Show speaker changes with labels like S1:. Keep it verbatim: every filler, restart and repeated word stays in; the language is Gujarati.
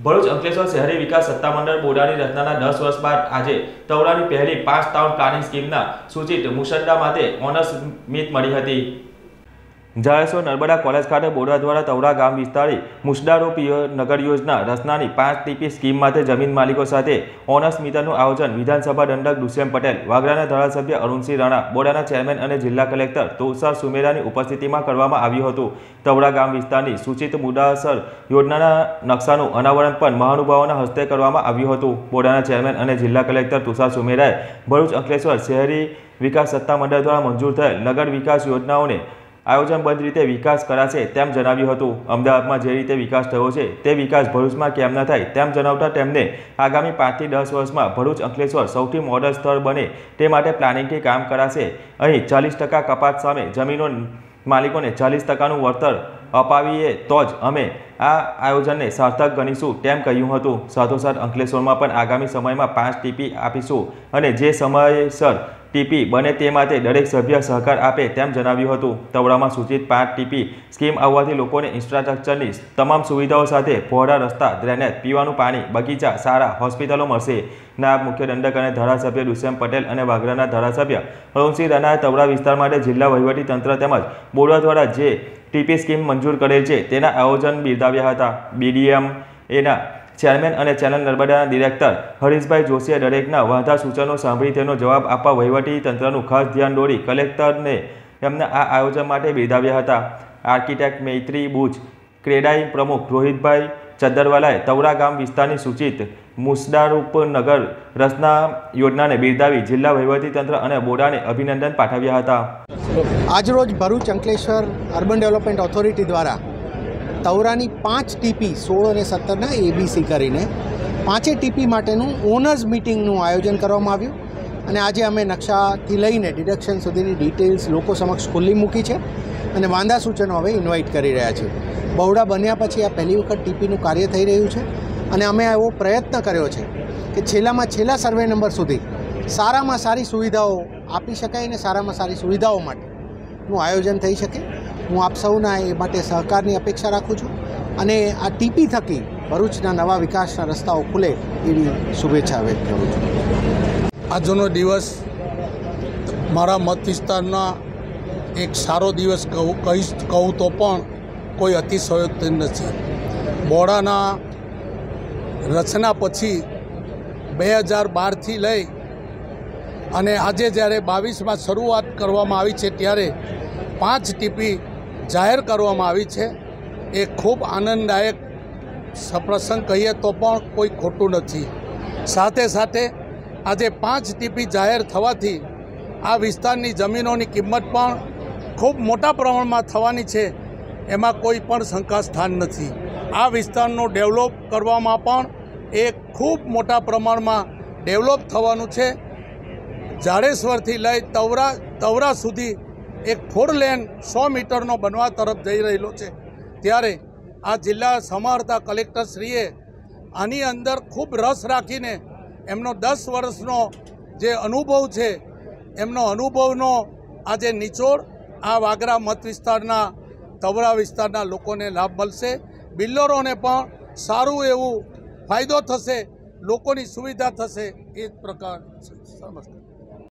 S1: ભરૂચ અંકલેશ્વર શહેરી વિકાસ સત્તામંડળ બોર્ડની રચનાના દસ વર્ષ બાદ આજે તવરાની પહેલી પાંચ ટાઉન પ્લાનિંગ સ્કીમના સૂચિત મુસદ્દા માટે ઓનર્સ મીટ મળી હતી। જાડેશ્વર નર્મદા કોલેજ ખાતે બોર્ડ દ્વારા તવરા ગામ વિસ્તારી મુસદ્દારૂપ નગર યોજના રચનાની પાંચ ટીપી સ્કીમ માટે જમીન માલિકો સાથે ઓનર્સ મીટનું આયોજન વિધાનસભા દંડક દુષ્યંત પટેલ, વાગરાના ધારાસભ્ય અરુણસિંહ રાણા, બોર્ડના ચેરમેન અને જિલ્લા કલેક્ટર તુષાર સુમેરાની ઉપસ્થિતિમાં કરવામાં આવ્યું હતું। તવરા ગામ વિસ્તારની સૂચિત મુદ્દાસર યોજનાના નકશાનું અનાવરણ પણ મહાનુભાવોના હસ્તે કરવામાં આવ્યું હતું। બોર્ડના ચેરમેન અને જિલ્લા કલેક્ટર તુષાર સુમેરાએ ભરૂચ અંકલેશ્વર શહેરી વિકાસ સત્તામંડળ દ્વારા મંજૂર થયેલ નગર વિકાસ યોજનાઓને આયોજનબદ્ધ રીતે વિકાસ કરાશે તેમ જણાવ્યું હતું। અમદાવાદમાં જે રીતે વિકાસ થયો છે તે વિકાસ ભરૂચમાં કેમ ન થાય તેમ જણાવતા તેમને આગામી પાંચથી દસ વર્ષમાં ભરૂચ અંકલેશ્વર સૌથી મોડલ સ્થળ બને તે માટે પ્લાનિંગથી કામ કરાશે। અહીં ચાલીસ ટકા કપાત સામે જમીનો માલિકોને ચાલીસ ટકાનું વળતર અપાવીએ તો જ અમે આ આયોજનને સાર્થક ગણીશું તેમ કહ્યું હતું। સાથોસાથ અંકલેશ્વરમાં પણ આગામી સમયમાં પાંચ ટીપી આપીશું અને જે સમયસર ટીપી બને તે માટે દરેક સભ્ય સહકાર આપે તેમ જણાવ્યું હતું। તવરામાં સૂચિત પાંચ ટીપી સ્કીમ આવવાથી લોકોને ઇન્ફ્રાસ્ટ્રક્ચરની તમામ સુવિધાઓ સાથે પહોળા રસ્તા, ડ્રેનેજ, પીવાનું પાણી, બગીચા, શાળા, હોસ્પિટલો મળશે। નાયબ મુખ્ય દંડક અને ધારાસભ્ય દુષ્યંત પટેલ અને વાગરાના ધારાસભ્ય અરુણસિંહ રાણાએ તવરા વિસ્તાર માટે જિલ્લા વહીવટીતંત્ર તેમજ બોર્ડ દ્વારા જે ટીપી સ્કીમ મંજૂર કરેલ છે તેના આયોજન બિરદાવ્યા હતા। બીડીએમ એના ચેરમેન અને ચેનલ નર્મદાના ડિરેક્ટર હરીશભાઈ જોશીએ દરેકના વાંધા સૂચનો સાંભળી તેનો જવાબ આપવા વહીવટી તંત્રનું ખાસ ધ્યાન દોરી કલેક્ટરને એમના આ આયોજન માટે બિરદાવ્યા હતા। આર્કિટેક્ટ મૈત્રી બુચ, ક્રેડાઈ પ્રમુખ રોહિતભાઈ ચદ્દરવાલાએ તવરા ગામ વિસ્તારની સૂચિત મુસદ્દારૂપ નગર રચના યોજનાને બિરદાવી જિલ્લા વહીવટી તંત્ર અને બોર્ડને અભિનંદન પાઠવ્યા હતા।
S2: આજરોજ Bharuch Ankleshwar urban development authority દ્વારા તવરાની પાંચ ટીપી સોળ અને સત્તરના એબીસી કરીને પાંચે ટીપી માટેનું ઓનર્સ મિટિંગનું આયોજન કરવામાં આવ્યું અને આજે અમે નકશાથી લઈને ડિડક્શન સુધીની ડિટેલ્સ લોકો સમક્ષ ખુલ્લી મૂકી છે અને વાંધા સૂચનો હવે ઇન્વાઇટ કરી રહ્યા છે। બહોળા બન્યા પછી આ પહેલી વખત ટીપીનું કાર્ય થઈ રહ્યું છે અને અમે એવો પ્રયત્ન કર્યો છે કે છેલ્લામાં છેલ્લા સર્વે નંબર સુધી સારામાં સારી સુવિધાઓ આપી શકાય અને સારામાં સારી સુવિધાઓ માટેનું આયોજન થઈ શકે। હું આપ સૌના એ માટે સહકારની અપેક્ષા રાખું છું અને આ ટીપી થકી ભરૂચના નવા વિકાસના રસ્તાઓ ખુલે એવી શુભેચ્છા વ્યક્ત કરું છું।
S3: આજનો દિવસ મારા મત વિસ્તારના એક સારો દિવસ કહું કહીશ કહું તો પણ કોઈ અતિશયોક્તિ નથી। બોર્ડના રચના પછી બે હજાર બારથી લઈ અને આજે જ્યારે બાવીસમાં શરૂઆત કરવામાં આવી છે ત્યારે પાંચ ટીપી જાહેર કરવામાં આવી છે। એ ખૂબ આનંદદાયક પ્રસંગ કહીએ તો પણ કોઈ ખોટું નથી। સાથે સાથે આજે પાંચ ટીપી જાહેર થવાથી આ વિસ્તારની જમીનોની કિંમત પણ ખૂબ મોટા પ્રમાણમાં થવાની છે, એમાં કોઈ પણ શંકા સ્થાન નથી। આ વિસ્તારનો ડેવલપ કરવામાં પણ એ ખૂબ મોટા પ્રમાણમાં ડેવલપ થવાનું છે। જાડેશ્વરથી લઈ તવરા તવરા સુધી એક ફોર લેન સો મીટરનો બનવા તરફ જઈ રહેલો છે, ત્યારે આ જિલ્લા સમાહર્તા કલેક્ટરશ્રીએ આની અંદર ખૂબ રસ રાખીને એમનો દસ વર્ષનો જે અનુભવ છે એમનો અનુભવનો આજે નિચોડ આ વાગરા મત વિસ્તારના તવરા વિસ્તારના લોકોને લાભ મળશે। બિલ્ડરોને પણ સારું એવું ફાયદો થશે, લોકોની સુવિધા થશે, એ જ પ્રકાર સમજશે।